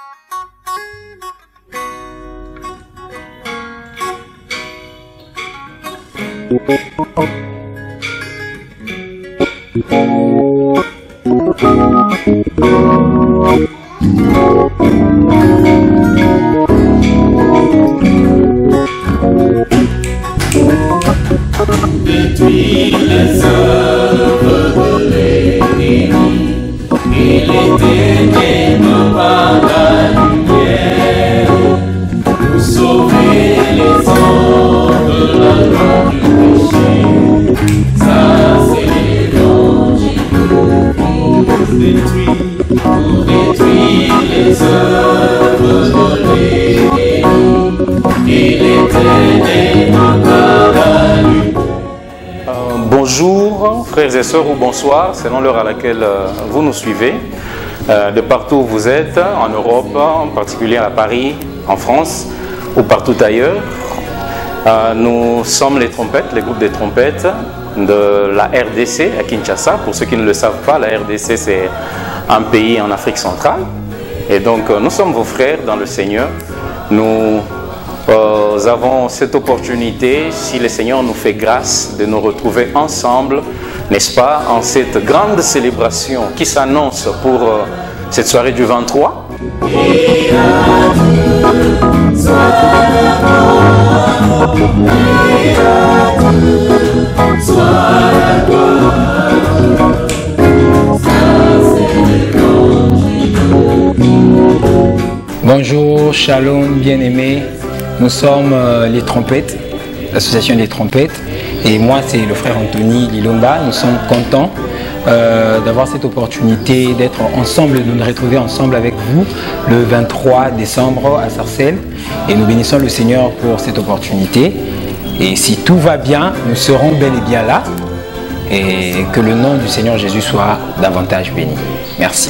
Détruis les œuvres de l'ennemi, et les ténèbres par la lumière, pour sauver les hommes de la loi du péché. Ça c'est l'évangile de Christ. Pour détruire les œuvres de l'ennemi, et les ténèbres par la lumière. Bonjour frères et sœurs ou bonsoir selon l'heure à laquelle vous nous suivez. De partout où vous êtes, en Europe, en particulier à Paris, en France ou partout ailleurs. Nous sommes les trompettes, les groupes des trompettes de la RDC à Kinshasa. Pour ceux qui ne le savent pas, la RDC c'est un pays en Afrique centrale. Et donc nous sommes vos frères dans le Seigneur. Nous avons cette opportunité, si le Seigneur nous fait grâce, de nous retrouver ensemble, n'est-ce pas, en cette grande célébration qui s'annonce pour cette soirée du 23. Bonjour, shalom, bien-aimés. Nous sommes les trompettes, l'association des trompettes. Et moi, c'est le frère Anthony Lilomba. Nous sommes contents d'avoir cette opportunité d'être ensemble, de nous retrouver ensemble avec vous le 23 décembre à Sarcelles. Et nous bénissons le Seigneur pour cette opportunité. Et si tout va bien, nous serons bel et bien là. Et que le nom du Seigneur Jésus soit davantage béni. Merci.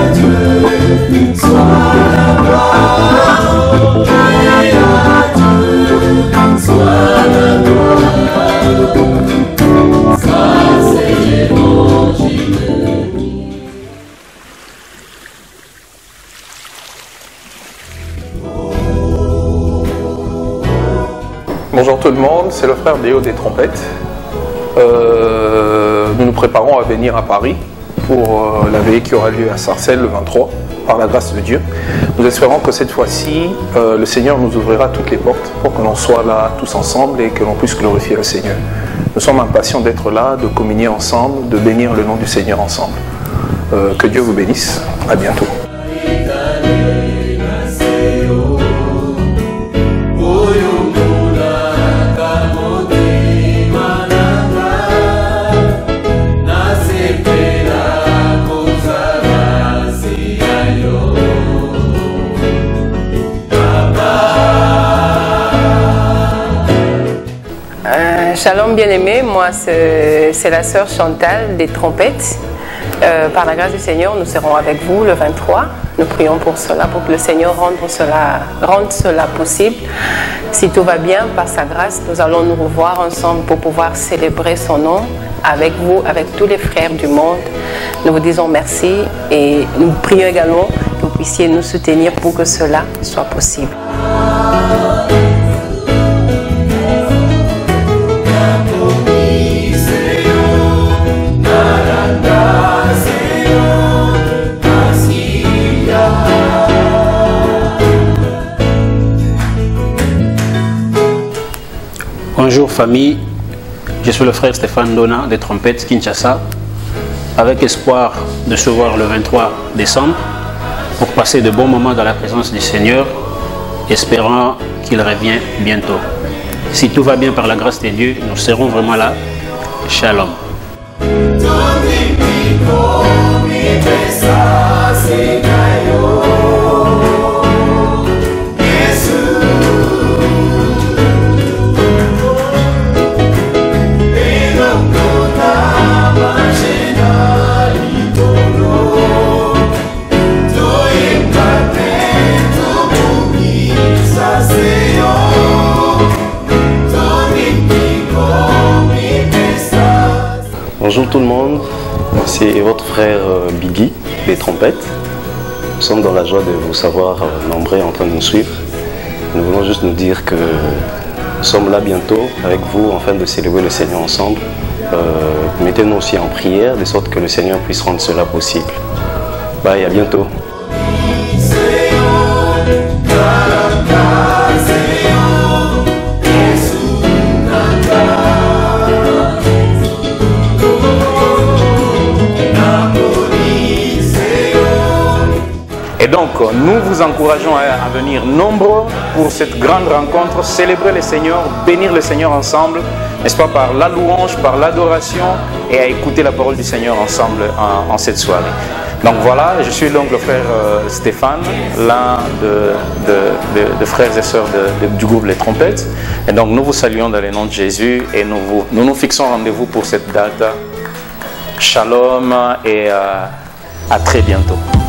Bonjour tout le monde, c'est le frère Déo des trompettes. Nous nous préparons à venir à Paris pour la veillée qui aura lieu à Sarcelles le 23, par la grâce de Dieu. Nous espérons que cette fois-ci, le Seigneur nous ouvrira toutes les portes pour que l'on soit là tous ensemble et que l'on puisse glorifier le Seigneur. Nous sommes impatients d'être là, de communier ensemble, de bénir le nom du Seigneur ensemble. Que Dieu vous bénisse. À bientôt. Shalom bien-aimés, moi c'est la sœur Chantal des trompettes. Par la grâce du Seigneur, nous serons avec vous le 23. Nous prions pour cela, pour que le Seigneur rende cela possible. Si tout va bien, par sa grâce, nous allons nous revoir ensemble pour pouvoir célébrer son nom avec vous, avec tous les frères du monde. Nous vous disons merci et nous prions également que vous puissiez nous soutenir pour que cela soit possible. Bonjour famille, je suis le frère Stéphane Dona des trompettes Kinshasa, avec espoir de se voir le 23 décembre pour passer de bons moments dans la présence du Seigneur, espérant qu'il revienne bientôt. Si tout va bien par la grâce de Dieu, nous serons vraiment là. Shalom. Bonjour tout le monde, c'est votre frère Biggie des trompettes. Nous sommes dans la joie de vous savoir nombreux en train de nous suivre. Nous voulons juste nous dire que nous sommes là bientôt avec vous afin de célébrer le Seigneur ensemble. Mettez-nous aussi en prière de sorte que le Seigneur puisse rendre cela possible. Bye, à bientôt. Et donc, nous vous encourageons à venir nombreux pour cette grande rencontre, célébrer le Seigneur, bénir le Seigneur ensemble, n'est-ce pas, par la louange, par l'adoration, et à écouter la parole du Seigneur ensemble en cette soirée. Donc voilà, je suis donc le frère Stéphane, l'un des frères et sœurs du groupe Les Trompettes. Et donc nous vous saluons dans le nom de Jésus et nous nous fixons rendez-vous pour cette date. Shalom et à très bientôt.